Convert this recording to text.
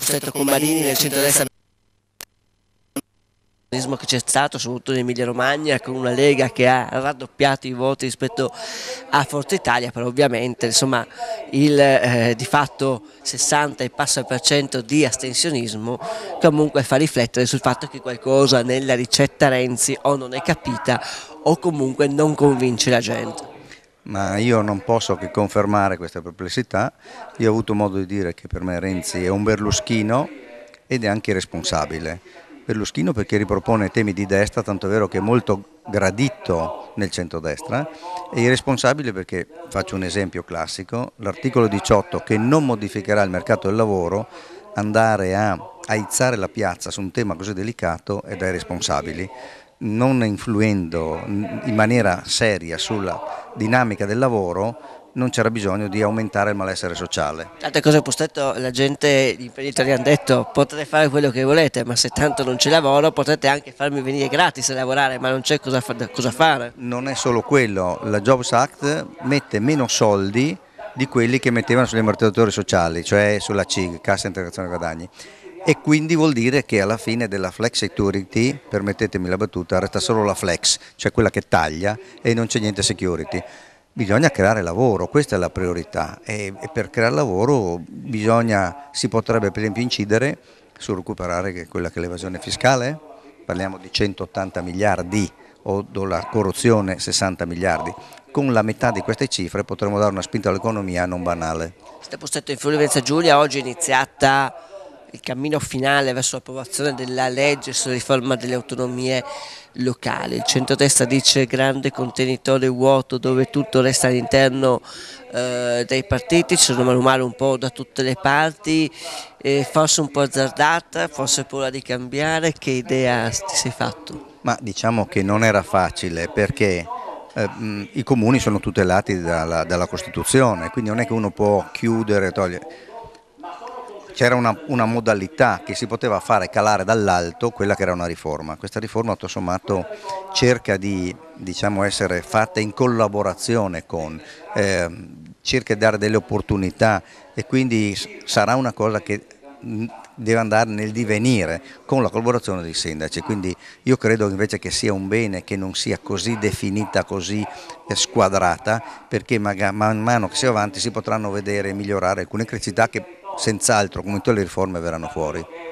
stretto con Marini nel centrodestra che c'è stato soprattutto in Emilia Romagna, con una Lega che ha raddoppiato i voti rispetto a Forza Italia, però ovviamente insomma il di fatto 60 e passa per cento di astensionismo comunque fa riflettere sul fatto che qualcosa nella ricetta Renzi o non è capita o comunque non convince la gente. Ma io non posso che confermare questa perplessità. Io ho avuto modo di dire che per me Renzi è un berluschino ed è anche responsabile. Berluschino perché ripropone temi di destra, tanto è vero che è molto gradito nel centrodestra, e irresponsabile perché, faccio un esempio classico, l'articolo 18 che non modificherà il mercato del lavoro, andare a aizzare la piazza su un tema così delicato è dai responsabili, non influendo in maniera seria sulla dinamica del lavoro. Non c'era bisogno di aumentare il malessere sociale. Tante cose ho detto, la gente, gli imprenditori hanno detto potete fare quello che volete, ma se tanto non c'è lavoro potete anche farmi venire gratis a lavorare, ma non c'è cosa fare. Non è solo quello, la Jobs Act mette meno soldi di quelli che mettevano sugli ammortizzatori sociali, cioè sulla CIG, Cassa Integrazione Guadagni. E quindi vuol dire che alla fine della flex security, permettetemi la battuta, resta solo la flex, cioè quella che taglia, e non c'è niente security. Bisogna creare lavoro, questa è la priorità, e per creare lavoro si potrebbe per esempio incidere su recuperare quella che è l'evasione fiscale, parliamo di 180 miliardi o la corruzione 60 miliardi. Con la metà di queste cifre potremmo dare una spinta all'economia non banale. Siete postato in Friuli Venezia Giulia, oggi è iniziata il cammino finale verso l'approvazione della legge sulla riforma delle autonomie locali. Il centrodestra dice grande contenitore vuoto dove tutto resta all'interno dei partiti, ci sono manomale un po' da tutte le parti, forse un po' azzardata, forse paura di cambiare. Che idea ti sei fatto? Ma diciamo che non era facile perché i comuni sono tutelati dalla Costituzione, quindi non è che uno può chiudere, togliere. C'era una modalità che si poteva fare calare dall'alto, quella che era una riforma. Questa riforma tutto sommato cerca di essere fatta in collaborazione cerca di dare delle opportunità, e quindi sarà una cosa che deve andare nel divenire con la collaborazione dei sindaci. Quindi io credo invece che sia un bene che non sia così definita, così squadrata, perché man mano che si va avanti si potranno vedere e migliorare alcune criticità che senz'altro, come tutte le riforme, verranno fuori.